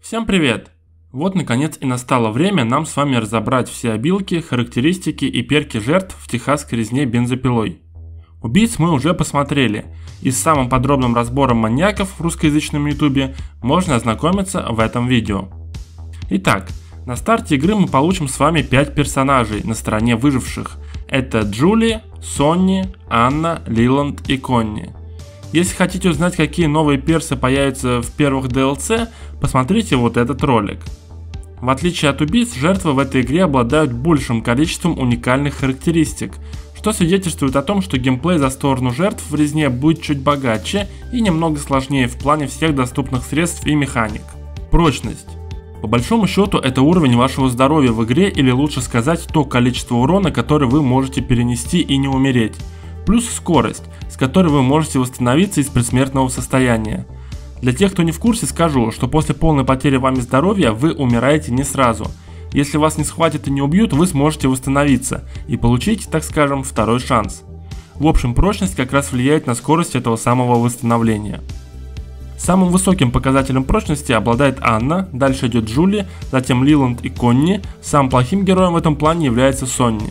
Всем привет! Вот наконец и настало время нам с вами разобрать все обилки, характеристики и перки жертв в техасской резне бензопилой. Убийц мы уже посмотрели, и с самым подробным разбором маньяков в русскоязычном ютубе можно ознакомиться в этом видео. Итак, на старте игры мы получим с вами 5 персонажей на стороне выживших. Это Джули, Сонни, Анна, Лиланд и Конни. Если хотите узнать, какие новые персы появятся в первых DLC, посмотрите вот этот ролик. В отличие от убийц, жертвы в этой игре обладают большим количеством уникальных характеристик, что свидетельствует о том, что геймплей за сторону жертв в резне будет чуть богаче и немного сложнее в плане всех доступных средств и механик. Прочность. По большому счету это уровень вашего здоровья в игре, или лучше сказать, то количество урона, который вы можете перенести и не умереть. Плюс скорость, с которой вы можете восстановиться из предсмертного состояния. Для тех, кто не в курсе, скажу, что после полной потери вами здоровья вы умираете не сразу. Если вас не схватят и не убьют, вы сможете восстановиться и получить, так скажем, второй шанс. В общем, прочность как раз влияет на скорость этого самого восстановления. Самым высоким показателем прочности обладает Анна, дальше идет Джули, затем Лиланд и Конни, самым плохим героем в этом плане является Сонни.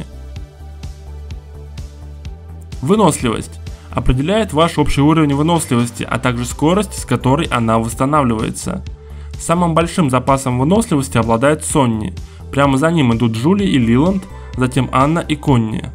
Выносливость. Определяет ваш общий уровень выносливости, а также скорость, с которой она восстанавливается. Самым большим запасом выносливости обладает Сонни, прямо за ним идут Джули и Лиланд, затем Анна и Конни.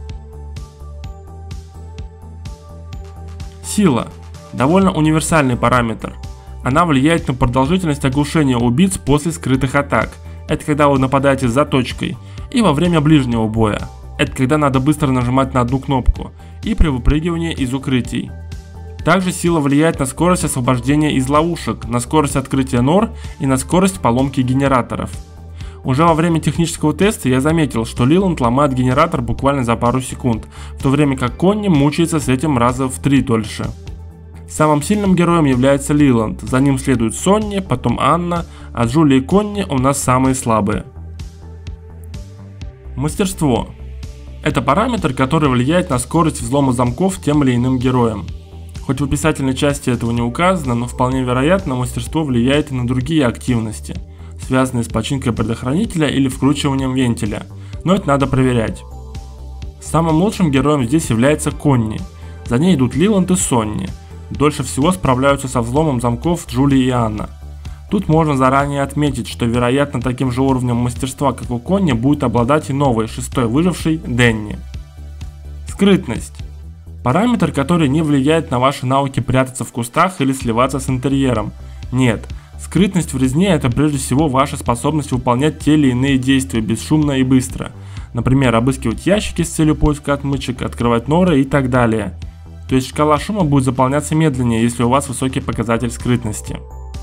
Сила. Довольно универсальный параметр. Она влияет на продолжительность оглушения убийц после скрытых атак. Это когда вы нападаете с заточкой. И во время ближнего боя. Это когда надо быстро нажимать на одну кнопку. И при выпрыгивании из укрытий. Также сила влияет на скорость освобождения из ловушек, на скорость открытия нор и на скорость поломки генераторов. Уже во время технического теста я заметил, что Лиланд ломает генератор буквально за пару секунд, в то время как Конни мучается с этим раза в 3 дольше. Самым сильным героем является Лиланд, за ним следует Сонни, потом Анна, а Джули и Конни у нас самые слабые. Мастерство. Это параметр, который влияет на скорость взлома замков тем или иным героем. Хоть в описательной части этого не указано, но вполне вероятно мастерство влияет и на другие активности, связанные с починкой предохранителя или вкручиванием вентиля, но это надо проверять. Самым лучшим героем здесь является Конни, за ней идут Лиланд и Сонни. Дольше всего справляются со взломом замков Джули и Анна. Тут можно заранее отметить, что вероятно таким же уровнем мастерства, как у Конни, будет обладать и новый, шестой выживший Дэнни. Скрытность. Параметр, который не влияет на ваши навыки прятаться в кустах или сливаться с интерьером. Нет, скрытность в резне — это прежде всего ваша способность выполнять те или иные действия бесшумно и быстро. Например, обыскивать ящики с целью поиска отмычек, открывать норы и так далее. То есть шкала шума будет заполняться медленнее, если у вас высокий показатель скрытности.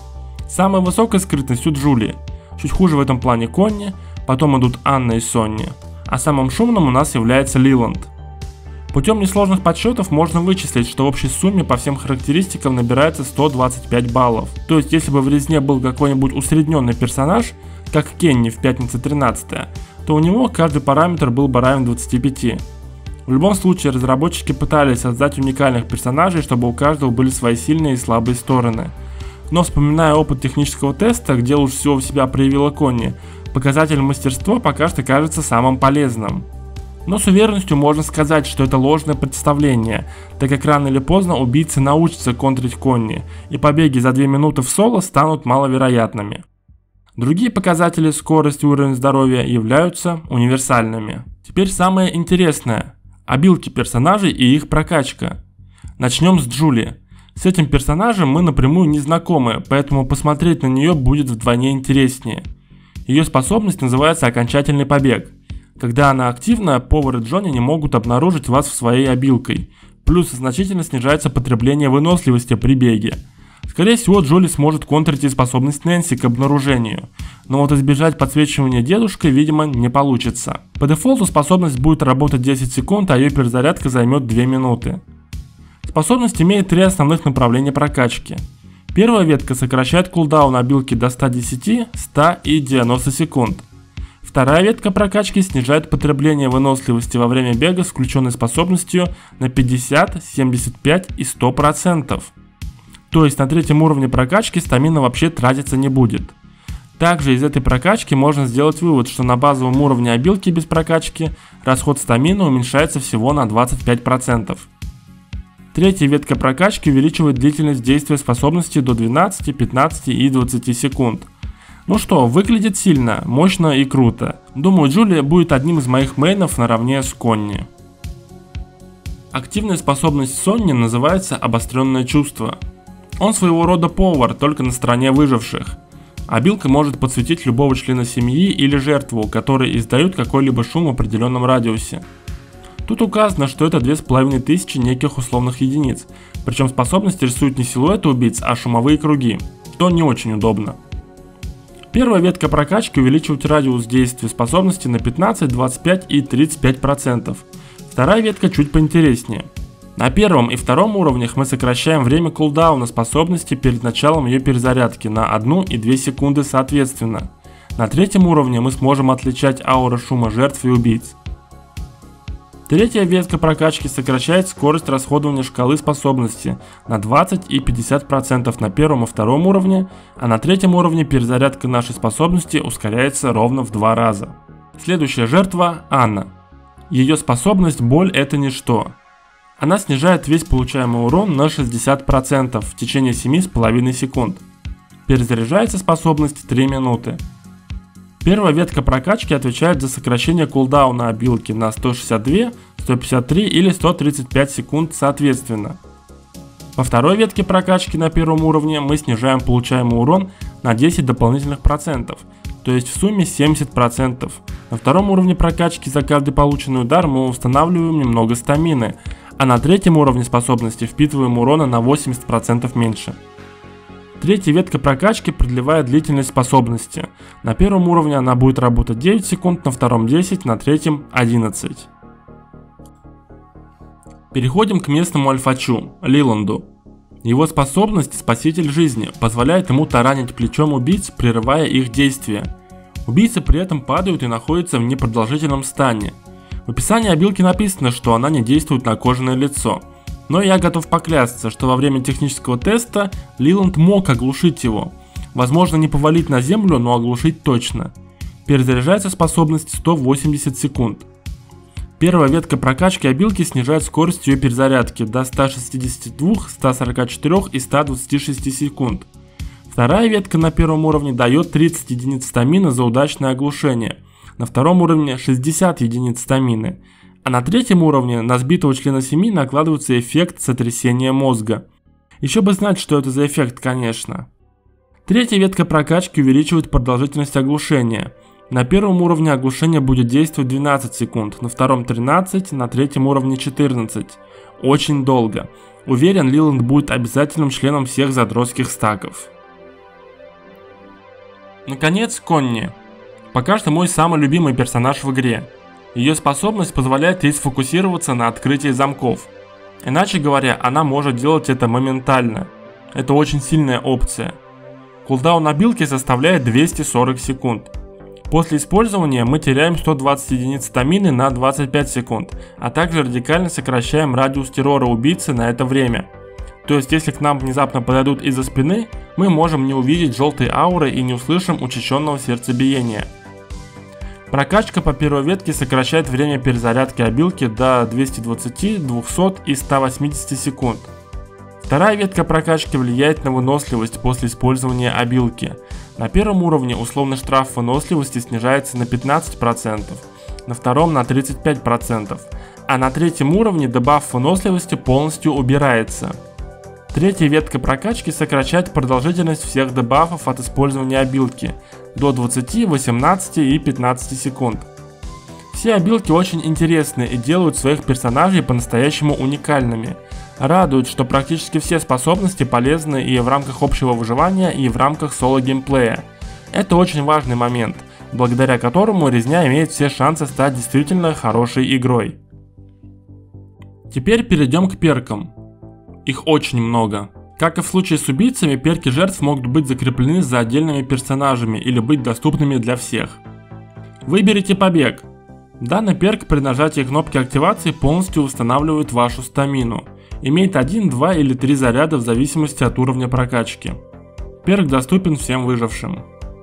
Самая высокая скрытность у Джули, чуть хуже в этом плане Конни, потом идут Анна и Сонни, а самым шумным у нас является Лиланд. Путем несложных подсчетов можно вычислить, что в общей сумме по всем характеристикам набирается 125 баллов. То есть если бы в резне был какой-нибудь усредненный персонаж, как Кенни в Пятница 13, то у него каждый параметр был бы равен 25. В любом случае разработчики пытались создать уникальных персонажей, чтобы у каждого были свои сильные и слабые стороны. Но вспоминая опыт технического теста, где лучше всего в себя проявила Конни, показатель мастерства пока что кажется самым полезным. Но с уверенностью можно сказать, что это ложное представление, так как рано или поздно убийцы научатся контрить Конни, и побеги за 2 минуты в соло станут маловероятными. Другие показатели скорость и уровень здоровья являются универсальными. Теперь самое интересное. Обилки персонажей и их прокачка. Начнем с Джули. С этим персонажем мы напрямую не знакомы, поэтому посмотреть на нее будет вдвойне интереснее. Ее способность называется окончательный побег. Когда она активна, повар и Джонни не могут обнаружить вас в своей обилкой. Плюс значительно снижается потребление выносливости при беге. Скорее всего, Джули сможет контрить и способность Нэнси к обнаружению, но вот избежать подсвечивания дедушкой, видимо, не получится. По дефолту способность будет работать 10 секунд, а ее перезарядка займет 2 минуты. Способность имеет 3 основных направления прокачки. Первая ветка сокращает кулдаун обилки до 110, 100 и 90 секунд. Вторая ветка прокачки снижает потребление выносливости во время бега с включенной способностью на 50, 75 и 100%. То есть на третьем уровне прокачки стамина вообще тратиться не будет. Также из этой прокачки можно сделать вывод, что на базовом уровне обилки без прокачки расход стамины уменьшается всего на 25%. Третья ветка прокачки увеличивает длительность действия способности до 12, 15 и 20 секунд. Ну что, выглядит сильно, мощно и круто. Думаю, Джулия будет одним из моих мейнов наравне с Конни. Активная способность Сонни называется обостренное чувство. Он своего рода повар, только на стороне выживших. Обилка может подсветить любого члена семьи или жертву, которые издают какой-либо шум в определенном радиусе. Тут указано, что это 2500 неких условных единиц, причем способность рисует не силуэты убийц, а шумовые круги, что не очень удобно. Первая ветка прокачки увеличивает радиус действия способности на 15, 25 и 35%. Вторая ветка чуть поинтереснее. На первом и втором уровнях мы сокращаем время кулдауна способности перед началом ее перезарядки на 1 и 2 секунды соответственно. На третьем уровне мы сможем отличать ауры шума жертв и убийц. Третья ветка прокачки сокращает скорость расходования шкалы способности на 20 и 50% на первом и втором уровне, а на третьем уровне перезарядка нашей способности ускоряется ровно в 2 раза. Следующая жертва – Анна. Ее способность «Боль» – это ничто. Она снижает весь получаемый урон на 60% в течение 7,5 секунд. Перезаряжается способность 3 минуты. Первая ветка прокачки отвечает за сокращение кулдауна обилки на 162, 153 или 135 секунд соответственно. По второй ветке прокачки на первом уровне мы снижаем получаемый урон на 10 дополнительных процентов, то есть в сумме 70%. На втором уровне прокачки за каждый полученный удар мы устанавливаем немного стамины, а на третьем уровне способности впитываем урона на 80% меньше. Третья ветка прокачки продлевает длительность способности. На первом уровне она будет работать 9 секунд, на втором 10, на третьем 11. Переходим к местному альфачу, Лиланду. Его способность «Спаситель жизни» позволяет ему таранить плечом убийц, прерывая их действия. Убийцы при этом падают и находятся в непродолжительном стане. В описании обилки написано, что она не действует на кожаное лицо. Но я готов поклясться, что во время технического теста Лиланд мог оглушить его. Возможно, не повалить на землю, но оглушить точно. Перезаряжается способность 180 секунд. Первая ветка прокачки обилки снижает скорость ее перезарядки до 162, 144 и 126 секунд. Вторая ветка на первом уровне дает 30 единиц стамины за удачное оглушение. На втором уровне 60 единиц стамины. А на третьем уровне на сбитого члена семьи накладывается эффект сотрясения мозга. Еще бы знать, что это за эффект, конечно. Третья ветка прокачки увеличивает продолжительность оглушения. На первом уровне оглушение будет действовать 12 секунд, на втором 13, на третьем уровне 14. Очень долго. Уверен, Лиланд будет обязательным членом всех задротских стаков. Наконец, Конни. Пока что мой самый любимый персонаж в игре. Ее способность позволяет ей сфокусироваться на открытии замков. Иначе говоря, она может делать это моментально. Это очень сильная опция. Кулдаун обилки составляет 240 секунд. После использования мы теряем 120 единиц стамины на 25 секунд, а также радикально сокращаем радиус террора убийцы на это время. То есть, если к нам внезапно подойдут из-за спины, мы можем не увидеть желтые ауры и не услышим учащенного сердцебиения. Прокачка по первой ветке сокращает время перезарядки обилки до 220, 200 и 180 секунд. Вторая ветка прокачки влияет на выносливость после использования обилки. На первом уровне условный штраф выносливости снижается на 15%, на втором на 35%, а на третьем уровне дебаф выносливости полностью убирается. Третья ветка прокачки сокращает продолжительность всех дебафов от использования обилки до 20, 18 и 15 секунд. Все обилки очень интересны и делают своих персонажей по-настоящему уникальными. Радует, что практически все способности полезны и в рамках общего выживания, и в рамках соло-геймплея. Это очень важный момент, благодаря которому резня имеет все шансы стать действительно хорошей игрой. Теперь перейдем к перкам. Их очень много. Как и в случае с убийцами, перки жертв могут быть закреплены за отдельными персонажами или быть доступными для всех. Выберите побег. Данный перк при нажатии кнопки активации полностью устанавливает вашу стамину. Имеет 1, 2 или 3 заряда в зависимости от уровня прокачки. Перк доступен всем выжившим.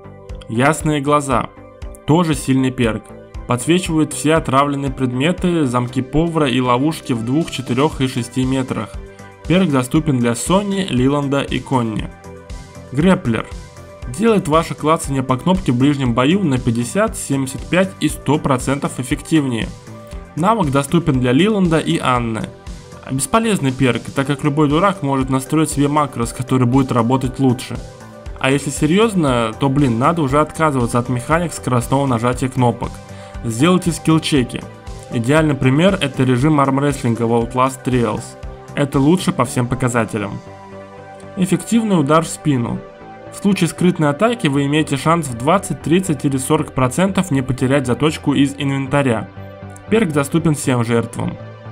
Ясные глаза. Тоже сильный перк. Подсвечивает все отравленные предметы, замки повара и ловушки в 2, 4 и 6 метрах. Перк доступен для Сонни, Лиланда и Конни. Грэпплер. Делает ваше клацание по кнопке в ближнем бою на 50, 75 и 100% эффективнее. Навык доступен для Лиланда и Анны. Бесполезный перк, так как любой дурак может настроить себе макрос, который будет работать лучше. А если серьезно, то надо уже отказываться от механик скоростного нажатия кнопок. Сделайте скилл-чеки. Идеальный пример — это режим армрестлинга в Outlast Trials. Это лучше по всем показателям. Эффективный удар в спину. В случае скрытной атаки вы имеете шанс в 20, 30 или 40% не потерять заточку из инвентаря. Перк доступен всем жертвам.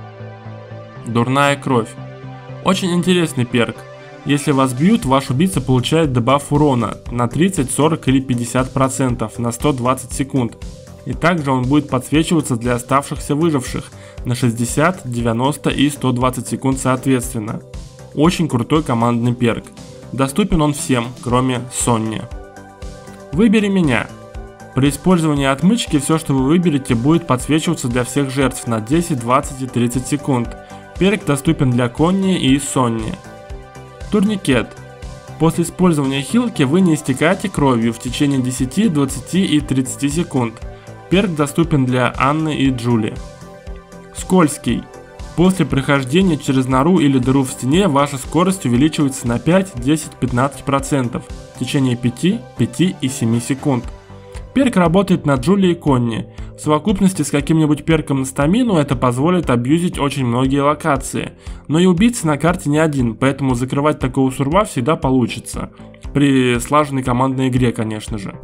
Дурная кровь. Очень интересный перк. Если вас бьют, ваш убийца получает дебаф урона на 30, 40 или 50% на 120 секунд. И также он будет подсвечиваться для оставшихся выживших на 60, 90 и 120 секунд соответственно. Очень крутой командный перк. Доступен он всем, кроме Сонни. Выбери меня. При использовании отмычки все, что вы выберете, будет подсвечиваться для всех жертв на 10, 20 и 30 секунд. Перк доступен для Конни и Сонни. Турникет. После использования хилки вы не истекаете кровью в течение 10, 20 и 30 секунд. Перк доступен для Анны и Джули. Скользкий. После прохождения через нору или дыру в стене ваша скорость увеличивается на 5, 10, 15% в течение 5, 5 и 7 секунд. Перк работает на Джули и Конни. В совокупности с каким-нибудь перком на стамину это позволит абьюзить очень многие локации. Но и убийца на карте не один, поэтому закрывать такого сурва всегда получится. При слаженной командной игре, конечно же.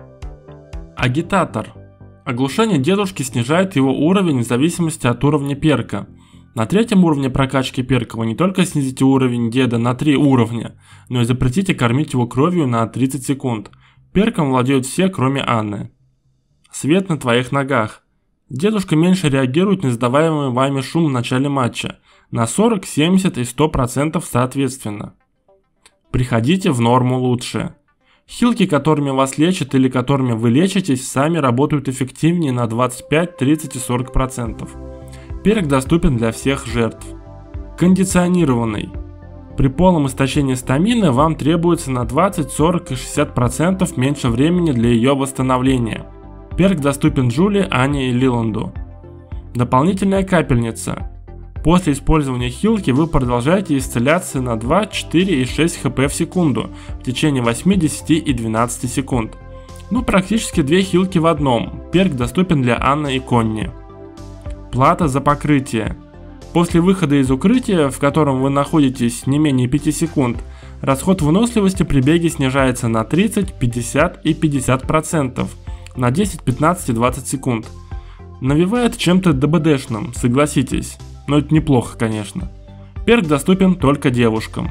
Агитатор. Оглушение дедушки снижает его уровень в зависимости от уровня перка. На 3-м уровне прокачки перка вы не только снизите уровень деда на 3 уровня, но и запретите кормить его кровью на 30 секунд. Перком владеют все, кроме Анны. Свет на твоих ногах. Дедушка меньше реагирует на издаваемый вами шум в начале матча. На 40, 70 и 100% соответственно. Приходите в норму лучше. Хилки, которыми вас лечат или которыми вы лечитесь, сами работают эффективнее на 25, 30 и 40%. Перк доступен для всех жертв. Кондиционированный. При полном истощении стамины вам требуется на 20, 40 и 60% меньше времени для ее восстановления. Перк доступен Джули, Ане и Лиланду. Дополнительная капельница. После использования хилки вы продолжаете исцеляться на 2, 4 и 6 хп в секунду в течение 8, 10 и 12 секунд. Практически 2 хилки в одном. Перк доступен для Анны и Конни. Плата за покрытие. После выхода из укрытия, в котором вы находитесь не менее 5 секунд, расход выносливости при беге снижается на 30, 50 и 50%, на 10, 15 и 20 секунд. Навевает чем-то ДБДшным, согласитесь, но это неплохо, конечно. Перк доступен только девушкам.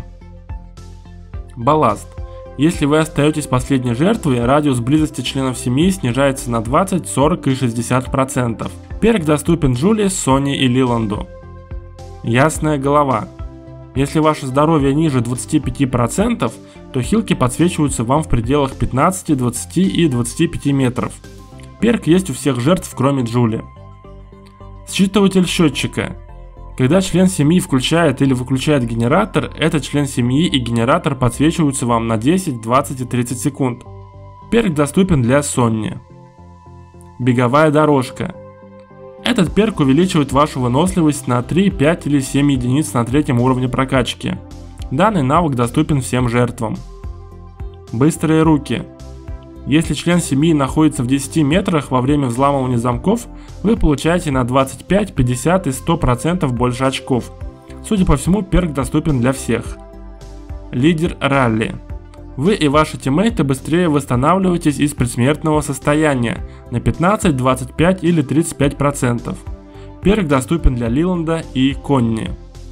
Балласт. Если вы остаетесь последней жертвой, радиус близости членов семьи снижается на 20, 40 и 60%. Перк доступен Джули, Сонни и Лиланду. Ясная голова. Если ваше здоровье ниже 25%, то хилки подсвечиваются вам в пределах 15, 20 и 25 метров. Перк есть у всех жертв, кроме Джули. Считыватель счетчика. Когда член семьи включает или выключает генератор, этот член семьи и генератор подсвечиваются вам на 10, 20 и 30 секунд. Перк доступен для Сонни. Беговая дорожка. Этот перк увеличивает вашу выносливость на 3, 5 или 7 единиц на 3-м уровне прокачки. Данный навык доступен всем жертвам. Быстрые руки. Если член семьи находится в 10 метрах во время взламывания замков, вы получаете на 25, 50 и 100% больше очков. Судя по всему, перк доступен для всех. Лидер ралли. Вы и ваши тиммейты быстрее восстанавливаетесь из предсмертного состояния на 15, 25 или 35%. Перк доступен для Лиланда и Конни.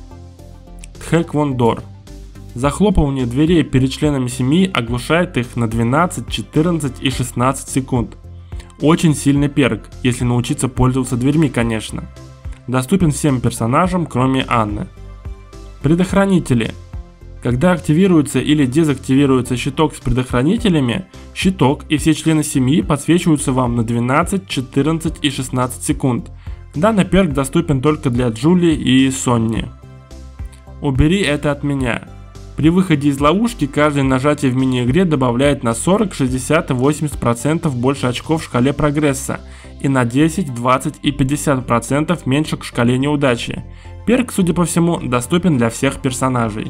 Тхэквондор. Захлопывание дверей перед членами семьи оглушает их на 12, 14 и 16 секунд. Очень сильный перк, если научиться пользоваться дверьми, конечно. Доступен всем персонажам, кроме Анны. Предохранители. Когда активируется или дезактивируется щиток с предохранителями, щиток и все члены семьи подсвечиваются вам на 12, 14 и 16 секунд. Данный перк доступен только для Джули и Сонни. Убери это от меня. При выходе из ловушки каждое нажатие в мини-игре добавляет на 40, 60 и 80% больше очков в шкале прогресса и на 10, 20 и 50% меньше к шкале неудачи. Перк, судя по всему, доступен для всех персонажей.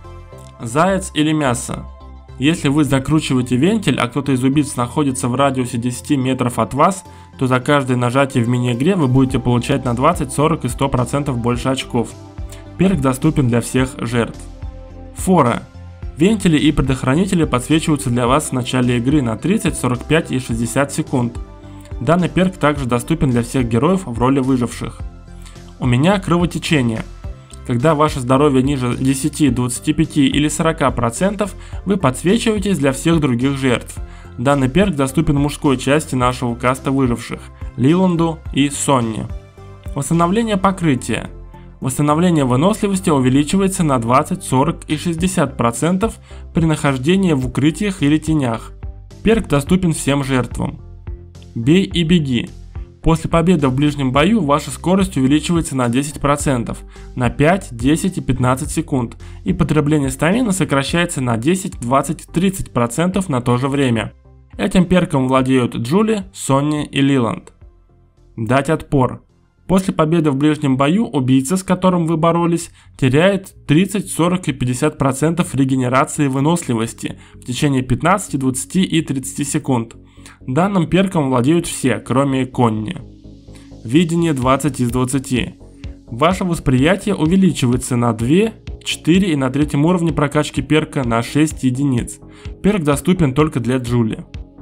Заяц или мясо. Если вы закручиваете вентиль, а кто-то из убийц находится в радиусе 10 метров от вас, то за каждое нажатие в мини-игре вы будете получать на 20, 40 и 100% больше очков. Перк доступен для всех жертв. Фора. Вентили и предохранители подсвечиваются для вас в начале игры на 30, 45 и 60 секунд. Данный перк также доступен для всех героев в роли выживших. У меня кровотечение. Когда ваше здоровье ниже 10, 25 или 40%, вы подсвечиваетесь для всех других жертв. Данный перк доступен мужской части нашего каста выживших, Лиланду и Сонни. Восстановление покрытия. Восстановление выносливости увеличивается на 20, 40 и 60% при нахождении в укрытиях или тенях. Перк доступен всем жертвам. Бей и беги. После победы в ближнем бою ваша скорость увеличивается на 10%, на 5, 10 и 15 секунд, и потребление стамины сокращается на 10, 20, 30% на то же время. Этим перком владеют Джули, Сонни и Лиланд. Дать отпор. После победы в ближнем бою убийца, с которым вы боролись, теряет 30, 40 и 50% регенерации и выносливости в течение 15, 20 и 30 секунд. Данным перком владеют все, кроме Конни. Видение 20 из 20. Ваше восприятие увеличивается на 2, 4 и на третьем уровне прокачки перка на 6 единиц. Перк доступен только для Джули.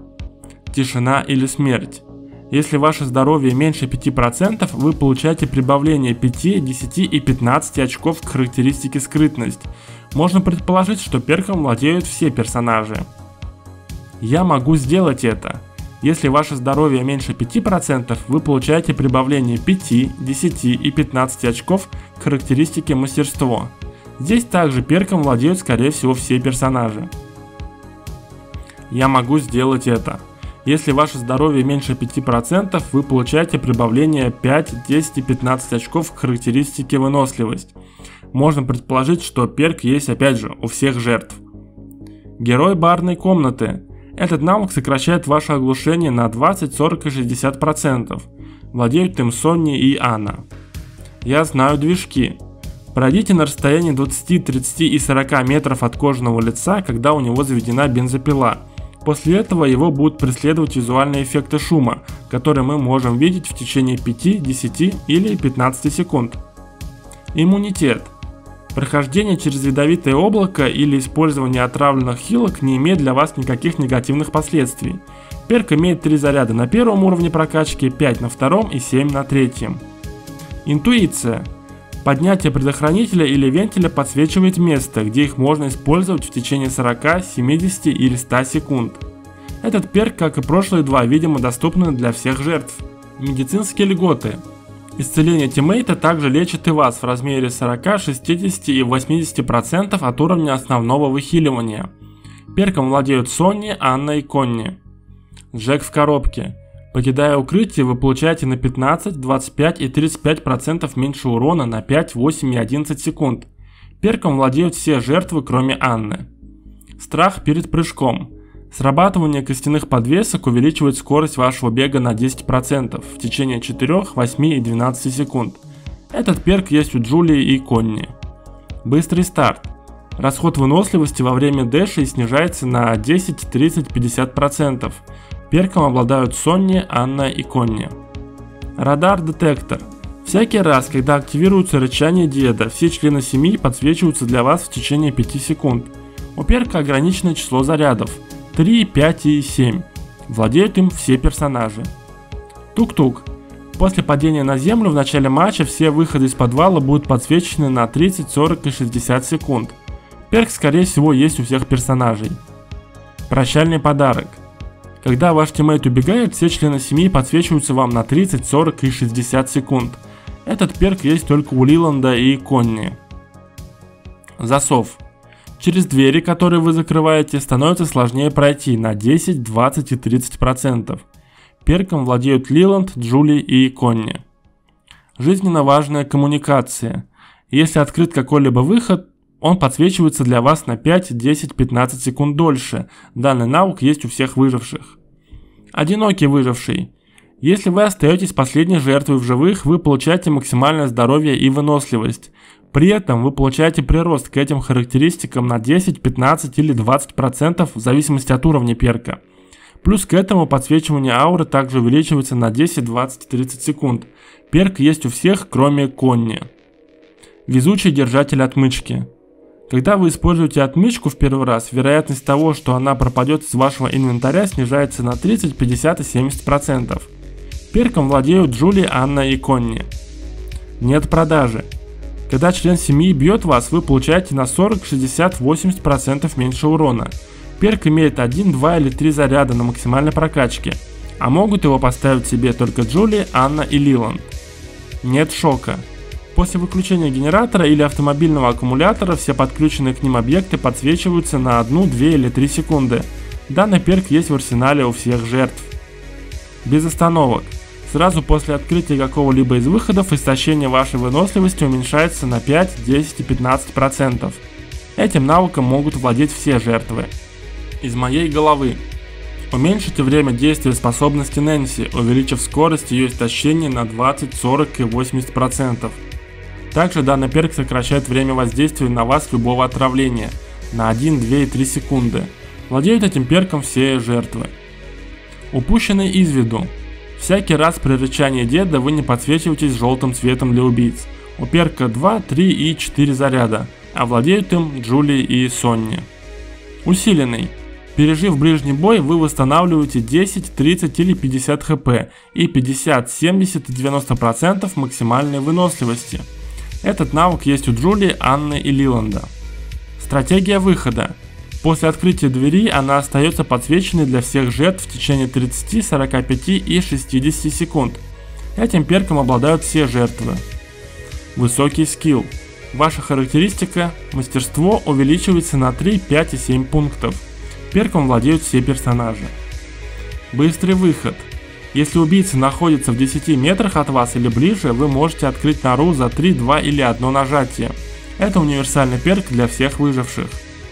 Тишина или смерть. Если ваше здоровье меньше 5%, вы получаете прибавление 5, 10 и 15 очков к характеристике скрытность. Можно предположить, что перком владеют все персонажи. Я могу сделать это. Если ваше здоровье меньше 5%, вы получаете прибавление 5, 10 и 15 очков к характеристике мастерство. Здесь также перком владеют скорее всего все персонажи. Я могу сделать это. Если ваше здоровье меньше 5%, вы получаете прибавление 5, 10 и 15 очков к характеристике выносливость. Можно предположить, что перк есть опять же у всех жертв. Герой барной комнаты. Этот навык сокращает ваше оглушение на 20, 40 и 60%. Владеют им Сонни и Анна. Я знаю движки. Пройдите на расстоянии 20, 30 и 40 метров от кожаного лица, когда у него заведена бензопила. После этого его будут преследовать визуальные эффекты шума, которые мы можем видеть в течение 5, 10 или 15 секунд. Иммунитет. Прохождение через ядовитое облако или использование отравленных хилок не имеет для вас никаких негативных последствий. Перк имеет 3 заряда на первом уровне прокачки, 5 на втором и 7 на третьем. Интуиция. Поднятие предохранителя или вентиля подсвечивает место, где их можно использовать в течение 40, 70 или 100 секунд. Этот перк, как и прошлые два, видимо доступны для всех жертв. Медицинские льготы. Исцеление тиммейта также лечит и вас в размере 40, 60 и 80% от уровня основного выхиливания. Перком владеют Сонни, Анна и Конни. Джек в коробке. Покидая укрытие, вы получаете на 15, 25 и 35% меньше урона на 5, 8 и 11 секунд. Перком владеют все жертвы, кроме Анны. Страх перед прыжком. Срабатывание костяных подвесок увеличивает скорость вашего бега на 10% в течение 4, 8 и 12 секунд. Этот перк есть у Джулии и Конни. Быстрый старт. Расход выносливости во время дэша снижается на 10, 30, 50%. Перком обладают Сонни, Анна и Конни. Радар-детектор. Всякий раз, когда активируется рычание деда, все члены семьи подсвечиваются для вас в течение 5 секунд. У перка ограниченное число зарядов – 3, 5 и 7. Владеют им все персонажи. Тук-тук. После падения на землю в начале матча все выходы из подвала будут подсвечены на 30, 40 и 60 секунд. Перк скорее всего есть у всех персонажей. Прощальный подарок. Когда ваш тиммейт убегает, все члены семьи подсвечиваются вам на 30, 40 и 60 секунд. Этот перк есть только у Лиланда и Конни. Засов. Через двери, которые вы закрываете, становится сложнее пройти на 10, 20 и 30%. Перком владеют Лиланд, Джули и Конни. Жизненно важная коммуникация. Если открыт какой-либо выход, он подсвечивается для вас на 5, 10, 15 секунд дольше. Данный навык есть у всех выживших. Одинокий выживший. Если вы остаетесь последней жертвой в живых, вы получаете максимальное здоровье и выносливость. При этом вы получаете прирост к этим характеристикам на 10, 15 или 20% в зависимости от уровня перка. Плюс к этому подсвечивание ауры также увеличивается на 10, 20, 30 секунд. Перк есть у всех, кроме Конни. Везучий держатель отмычки. Когда вы используете отмычку в первый раз, вероятность того, что она пропадет из вашего инвентаря, снижается на 30, 50 и 70%. Перком владеют Джули, Анна и Конни. Нет продажи. Когда член семьи бьет вас, вы получаете на 40, 60, 80% меньше урона. Перк имеет 1, 2 или 3 заряда на максимальной прокачке, а могут его поставить себе только Джули, Анна и Лиланд. Нет шока. После выключения генератора или автомобильного аккумулятора все подключенные к ним объекты подсвечиваются на 1, 2 или 3 секунды. Данный перк есть в арсенале у всех жертв. Без остановок. Сразу после открытия какого-либо из выходов истощение вашей выносливости уменьшается на 5, 10 и 15%. Этим навыком могут владеть все жертвы. Из моей головы. Уменьшите время действия способности Нэнси, увеличив скорость ее истощения на 20, 40 и 80%. Также данный перк сокращает время воздействия на вас любого отравления на 1, 2 и 3 секунды. Владеют этим перком все жертвы. Упущенный из виду. Всякий раз при рычании деда вы не подсвечиваетесь желтым цветом для убийц. У перка 2, 3 и 4 заряда, а владеют им Джули и Сонни. Усиленный. Пережив ближний бой, вы восстанавливаете 10, 30 или 50 хп и 50, 70 и 90% максимальной выносливости. Этот навык есть у Джули, Анны и Лиланда. Стратегия выхода. После открытия двери она остается подсвеченной для всех жертв в течение 30, 45 и 60 секунд. Этим перком обладают все жертвы. Высокий скилл. Ваша характеристика мастерство увеличивается на 3, 5 и 7 пунктов. Перком владеют все персонажи. Быстрый выход. Если убийца находится в 10 метрах от вас или ближе, вы можете открыть нору за 3, 2 или 1 нажатие. Это универсальный перк для всех выживших.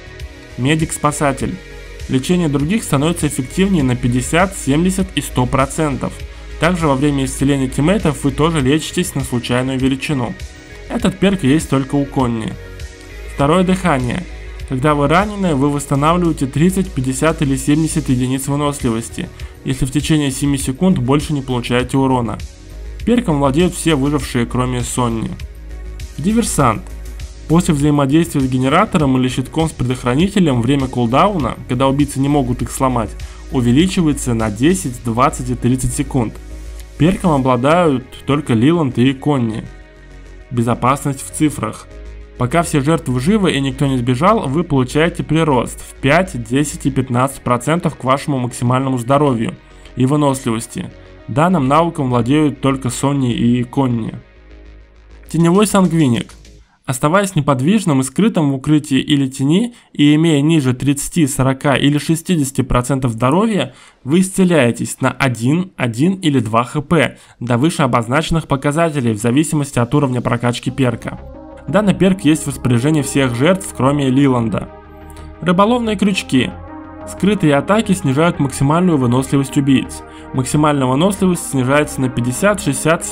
Медик-спасатель. Лечение других становится эффективнее на 50, 70 и 100%. Также во время исцеления тиммейтов вы тоже лечитесь на случайную величину. Этот перк есть только у Конни. Второе дыхание. Когда вы ранены, вы восстанавливаете 30, 50 или 70 единиц выносливости, если в течение 7 секунд больше не получаете урона. Перком владеют все выжившие, кроме Сонни. Диверсант. После взаимодействия с генератором или щитком с предохранителем время кулдауна, когда убийцы не могут их сломать, увеличивается на 10, 20 и 30 секунд. Перком обладают только Лиланд и Конни. Безопасность в цифрах. Пока все жертвы живы и никто не сбежал, вы получаете прирост в 5, 10 и 15% к вашему максимальному здоровью и выносливости. Данным навыком владеют только Сонни и Конни. Теневой сангвиник. Оставаясь неподвижным и скрытым в укрытии или тени и имея ниже 30, 40 или 60% здоровья, вы исцеляетесь на 1, 1 или 2 хп до выше обозначенных показателей в зависимости от уровня прокачки перка. Данный перк есть в распоряжении всех жертв, кроме Лиланда. Рыболовные крючки. Скрытые атаки снижают максимальную выносливость убийц. Максимальная выносливость снижается на 50, 60,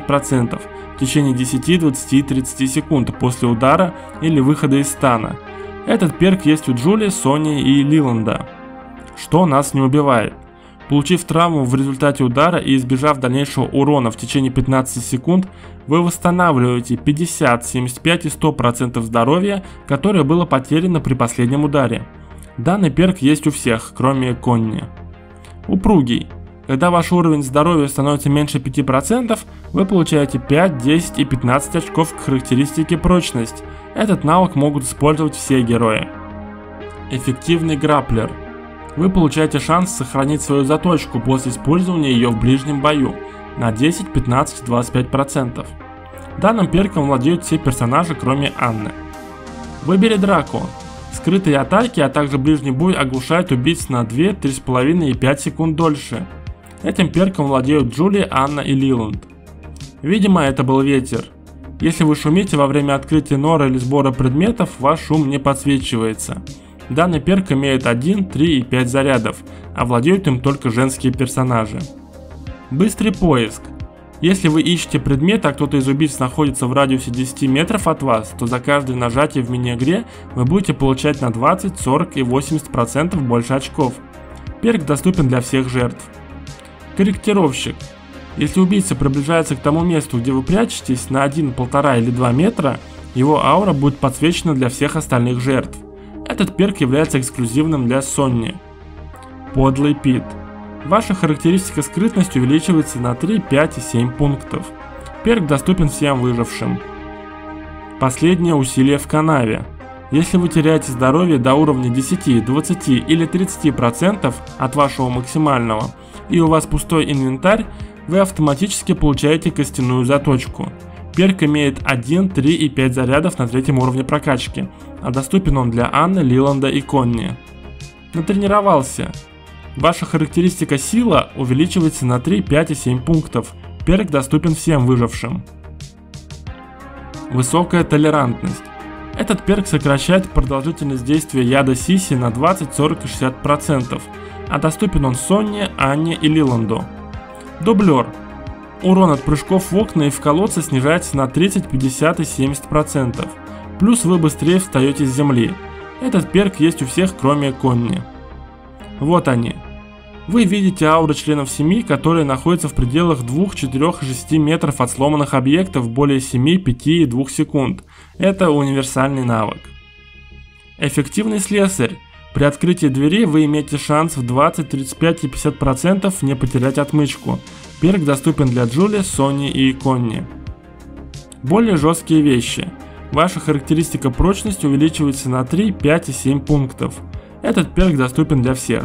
75% в течение 10, 20 и 30 секунд после удара или выхода из стана. Этот перк есть у Джули, Сонни и Лиланда. Что нас не убивает? Получив травму в результате удара и избежав дальнейшего урона в течение 15 секунд, вы восстанавливаете 50, 75 и 100% здоровья, которое было потеряно при последнем ударе. Данный перк есть у всех, кроме Конни. Упругий. Когда ваш уровень здоровья становится меньше 5%, вы получаете 5, 10 и 15 очков к характеристике прочность. Этот навык могут использовать все герои. Эффективный грапплер. Вы получаете шанс сохранить свою заточку после использования ее в ближнем бою на 10, 15 и 25%. Данным перком владеют все персонажи, кроме Анны. Выбери драку. Скрытые атаки, а также ближний бой оглушают убийц на 2, 3,5 и 5 секунд дольше. Этим перком владеют Джули, Анна и Лиланд. Видимо, это был ветер. Если вы шумите во время открытия нора или сбора предметов, ваш шум не подсвечивается. Данный перк имеет 1, 3 и 5 зарядов, а владеют им только женские персонажи. Быстрый поиск. Если вы ищете предмет, а кто-то из убийц находится в радиусе 10 метров от вас, то за каждое нажатие в мини-игре вы будете получать на 20, 40 и 80% больше очков. Перк доступен для всех жертв. Корректировщик. Если убийца приближается к тому месту, где вы прячетесь, на 1, 1,5 или 2 метра, его аура будет подсвечена для всех остальных жертв. Этот перк является эксклюзивным для Сонни. Подлый Пит. Ваша характеристика скрытность увеличивается на 3, 5 и 7 пунктов. Перк доступен всем выжившим. Последнее усилие в канаве. Если вы теряете здоровье до уровня 10, 20 или 30% от вашего максимального, и у вас пустой инвентарь, вы автоматически получаете костяную заточку. Перк имеет 1, 3 и 5 зарядов на 3 уровне прокачки, а доступен он для Анны, Лиланда и Конни. Натренировался. Ваша характеристика сила увеличивается на 3, 5 и 7 пунктов. Перк доступен всем выжившим. Высокая толерантность. Этот перк сокращает продолжительность действия яда Сиси на 20, 40 и 60%, а доступен он Сонне, Анне и Лиланду. Дублер. Урон от прыжков в окна и в колодцы снижается на 30, 50 и 70%. Плюс вы быстрее встаете с земли. Этот перк есть у всех, кроме Конни. Вот они. Вы видите ауры членов семьи, которые находятся в пределах 2, 4 и 6 метров от сломанных объектов более 7, 5 и 2 секунд. Это универсальный навык. Эффективный слесарь. При открытии двери вы имеете шанс в 20, 35 и 50% не потерять отмычку. Перк доступен для Джули, Сонни и Конни. Более жесткие вещи. Ваша характеристика прочности увеличивается на 3, 5 и 7 пунктов. Этот перк доступен для всех.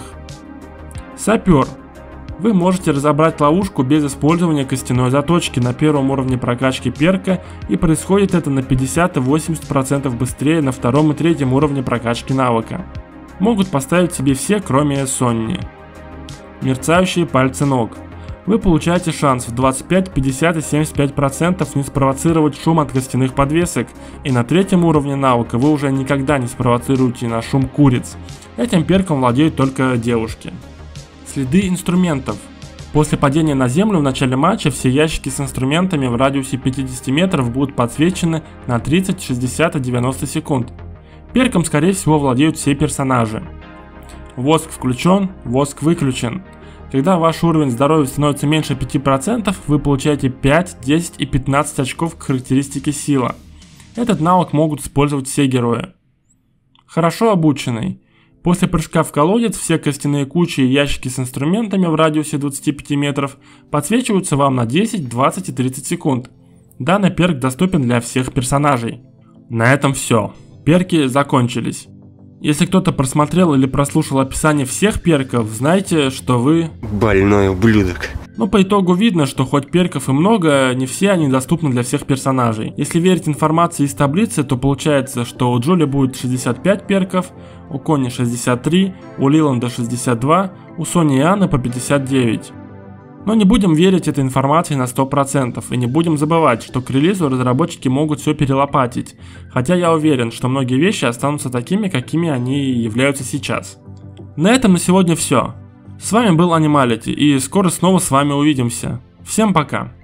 Сапер. Вы можете разобрать ловушку без использования костяной заточки на первом уровне прокачки перка, и происходит это на 50 и 80% быстрее на втором и третьем уровне прокачки навыка. Могут поставить себе все, кроме Сонни. Мерцающие пальцы ног. Вы получаете шанс в 25, 50 и 75% не спровоцировать шум от костяных подвесок, и на третьем уровне навыка вы уже никогда не спровоцируете на шум куриц. Этим перком владеют только девушки. Следы инструментов. После падения на землю в начале матча все ящики с инструментами в радиусе 50 метров будут подсвечены на 30, 60 и 90 секунд. Перком, скорее всего, владеют все персонажи. Воск включен, воск выключен. Когда ваш уровень здоровья становится меньше 5%, вы получаете 5, 10 и 15 очков к характеристике сила. Этот навык могут использовать все герои. Хорошо обученный. После прыжка в колодец все костяные кучи и ящики с инструментами в радиусе 25 метров подсвечиваются вам на 10, 20 и 30 секунд. Данный перк доступен для всех персонажей. На этом все. Перки закончились. Если кто-то просмотрел или прослушал описание всех перков, знайте, что вы... больной ублюдок. Но по итогу видно, что хоть перков и много, не все они доступны для всех персонажей. Если верить информации из таблицы, то получается, что у Джули будет 65 перков, у Конни 63, у Лиланда 62, у Сони и Анны по 59. Но не будем верить этой информации на 100% и не будем забывать, что к релизу разработчики могут все перелопатить, хотя я уверен, что многие вещи останутся такими, какими они являются сейчас. На этом на сегодня все. С вами был Animality, и скоро снова с вами увидимся. Всем пока!